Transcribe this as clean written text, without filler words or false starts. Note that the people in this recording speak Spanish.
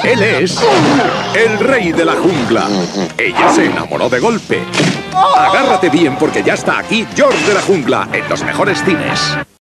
Él es el rey de la jungla. Ella se enamoró de golpe. Agárrate bien porque ya está aquí George de la Jungla en los mejores cines.